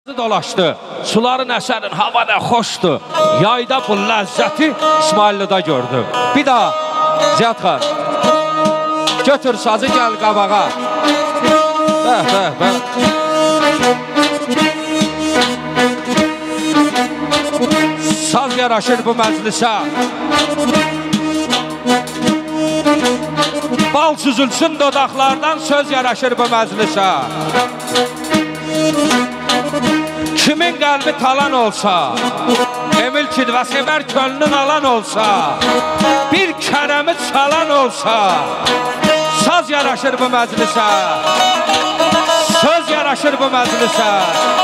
dolaşdı. Suların əsərin havada xoşdu. Yayda bu ləzzəti İsmailli'da gördüm. Bir daha Ziyad xan. Götür sazı gəl qabağa. Bəh. Saz yaraşır bu məclisə. Bal süzülsün dodaqlardan, söz yaraşır bu məclisə. Kimin qəlbi talan olsa, Emil Kidvə sevər könlün alan olsa, bir kərəmi çalan olsa, saz yaraşır bu məclisə, söz yaraşır bu məclisə.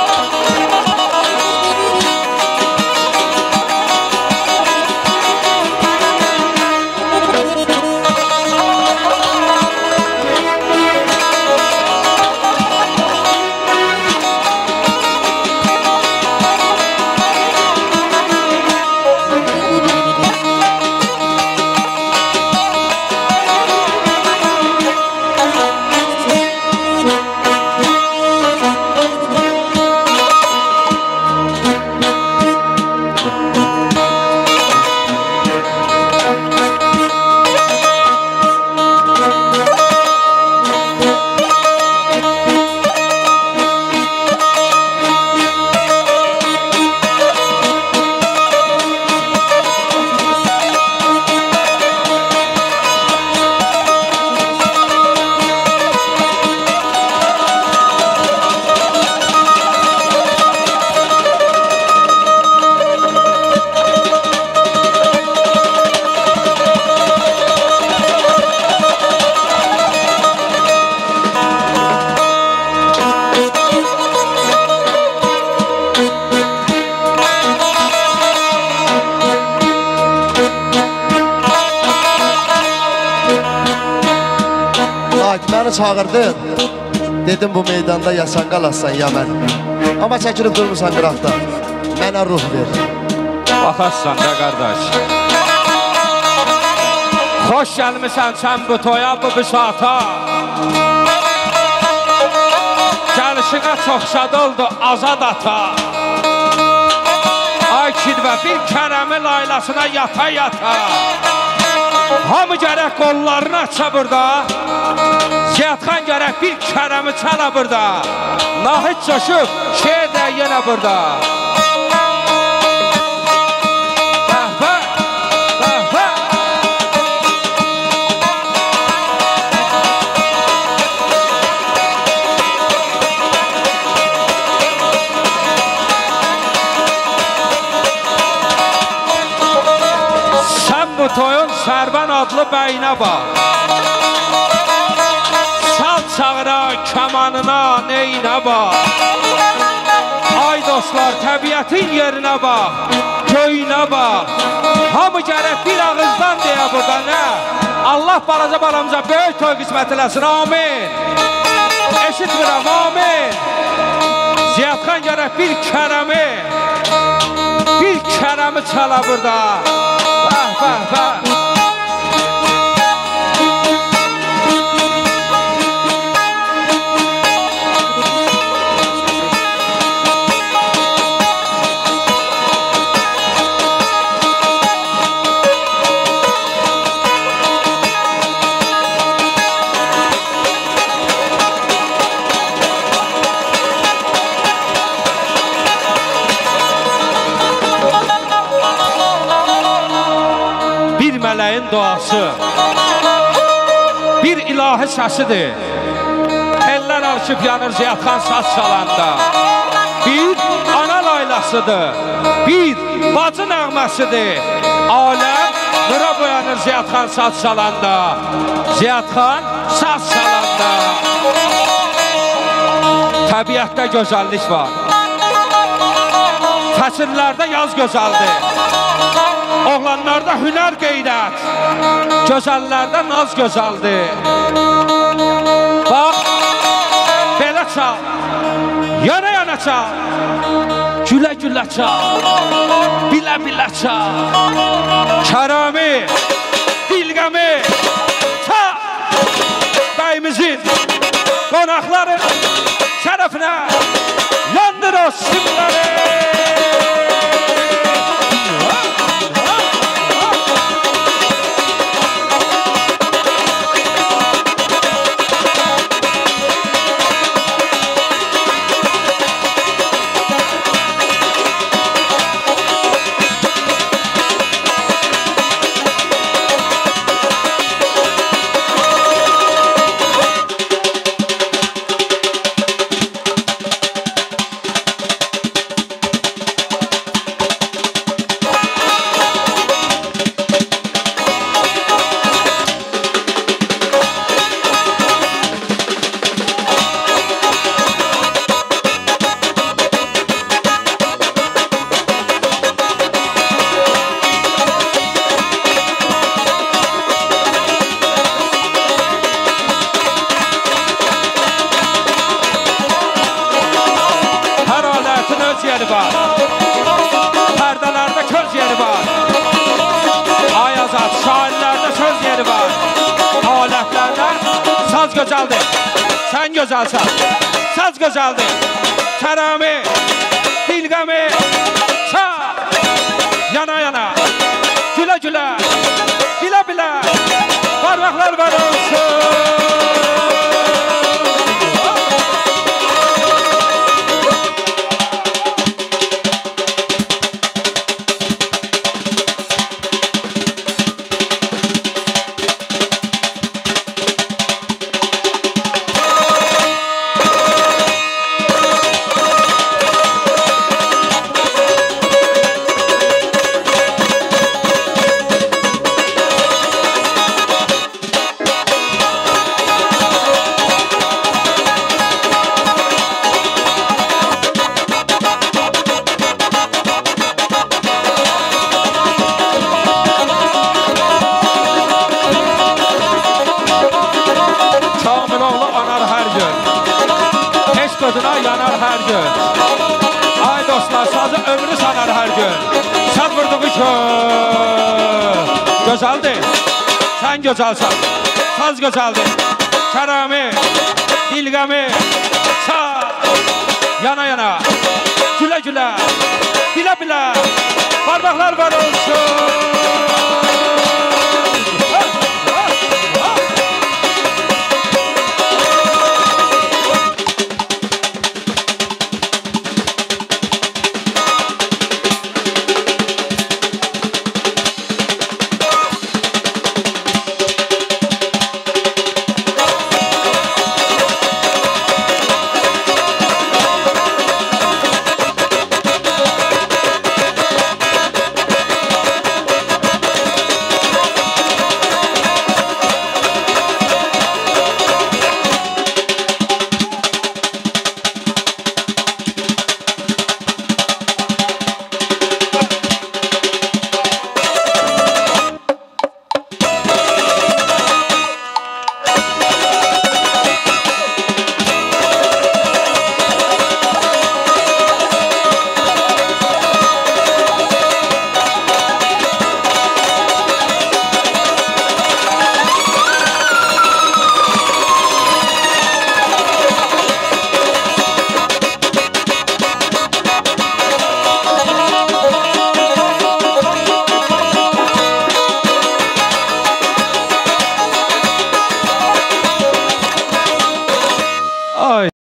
Məni çağırdın, dedim bu meydanda ya sən qalassan ya mən. Amma çəkilib durmuşsan qıraqda, mənə ruh ver. Baxassan da qardaş. Xoş gəlmişsən sən bu toya, bu büsata. Gəlişinə çox şad oldu azad ata. Ay Kidvə bir kərəmi laylasına yata. Hamı gərək qollarını aça burada. Ziyad xan gərək bir kərəmi çala burada. Nahid coşub, şeir də yenə burada. Sən bu toyun Sərvan adlı bəyinə bax. Çağıra, kəmanına, neyinə bax. Ay dostlar, təbiətin yerinə bax, göyünə bax. Hamı gərək bir ağızdan deyə burada nə? Allah balaca balamıza böyük toy qismət eləsin, amin. Eşitmirəm, amin. Ziyad xan gərək bir kərəmi çala burada. Bəh. Mələyin duası, bir ilahi səsidir. Eller alışıb yanır Ziyad xan saz çalanda. Bir ana laylasıdır, bir bacı nəğməsidir. Aləm nura boyanır Ziyad xan saz çalanda. Ziyad xan saz çalanda. Təbiətdə gözəllik var. Fəsillərdə yaz gözəldir. Oğlanlarda hünər qeyrət, gözəllərdə naz gözəldir. Bax, belə çal, yana çal, gülə çal, bilə çal. Kərəmi, dilgəmi, çal, bəyimizin qonaqların şərəfinə yandır o. Rasimleri. Pərdalarda köz yeri var. Ayazat, şairlərdə söz yeri var. Alətlərdə saz gözəldir. Sən gözəlsən, saz gözəldir. Kərəmi, dilqəmi, çar. Yana yana, gülə gülə, bilə bilə. Parmaqlar var olsun. Yanar hər gün. Ay dostlar, sazı ömrü sanar hər gün. Sən vurduğu kör. Gözəldir, sən gözəlsən. Saz gözəldir. Kərəmi, dilqəmi, çar. Yana yana, gülə gülə, bilə bilə. Parmaqlar var olsun.